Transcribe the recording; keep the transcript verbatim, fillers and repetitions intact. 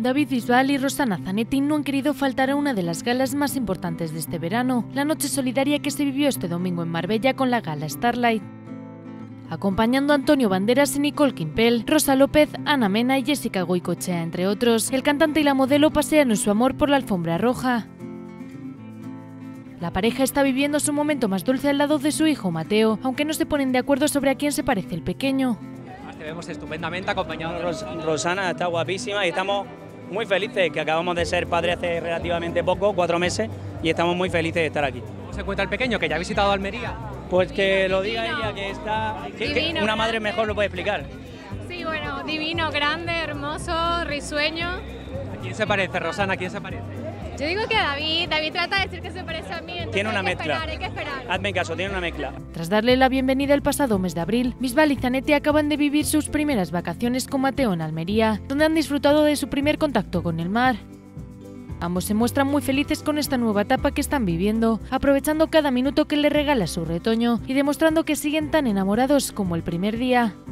David Bisbal y Rosanna Zanetti no han querido faltar a una de las galas más importantes de este verano, la noche solidaria que se vivió este domingo en Marbella con la gala Starlight. Acompañando a Antonio Banderas y Nicole Quimper, Rosa López, Ana Mena y Jessica Goicoechea, entre otros, el cantante y la modelo pasean su amor por la alfombra roja. La pareja está viviendo su momento más dulce al lado de su hijo Mateo, aunque no se ponen de acuerdo sobre a quién se parece el pequeño. Además te vemos estupendamente acompañado de Ros Rosanna está guapísima y estamos muy felices, que acabamos de ser padres hace relativamente poco, cuatro meses, y estamos muy felices de estar aquí. ¿Cómo se encuentra el pequeño, que ya ha visitado Almería? Pues que lo diga ella, que está... Que, que una madre mejor lo puede explicar. Sí, bueno, divino, grande, hermoso, risueño. ¿A quién se parece, Rosanna? ¿A quién se parece? Yo digo que a David, David trata de decir que se parece a mí, entonces Tiene una hay que mezcla. esperar, hay que esperar. Hazme caso, tiene una mezcla. Tras darle la bienvenida el pasado mes de abril, Bisbal y Zanetti acaban de vivir sus primeras vacaciones con Mateo en Almería, donde han disfrutado de su primer contacto con el mar. Ambos se muestran muy felices con esta nueva etapa que están viviendo, aprovechando cada minuto que le regala su retoño y demostrando que siguen tan enamorados como el primer día.